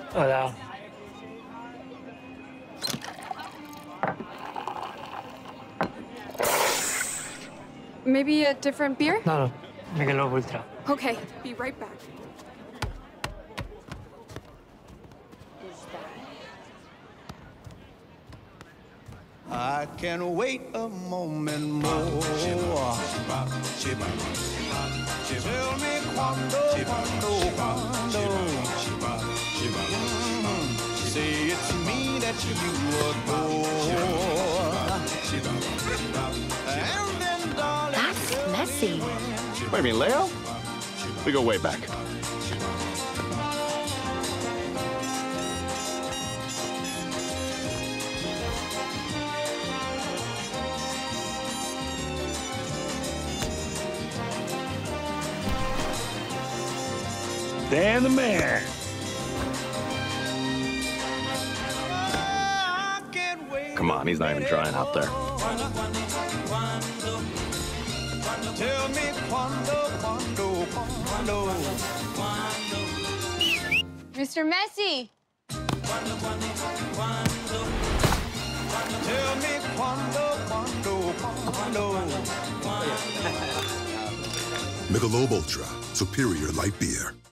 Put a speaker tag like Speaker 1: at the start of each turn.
Speaker 1: Hola.
Speaker 2: Maybe a different beer?
Speaker 1: No, Michelob Ultra.
Speaker 2: Okay, be right back.
Speaker 3: I can't wait a moment more. Tell me quando. Say it's me that you adore. And then, darling,
Speaker 4: That's Messi.
Speaker 5: What do you mean, Leo? We go way back. Dan the man. Come on, he's not even trying out there.
Speaker 3: Tell me quando.
Speaker 6: Mr. Messi!
Speaker 3: Tell me quando.
Speaker 7: Michelob Ultra, superior light beer.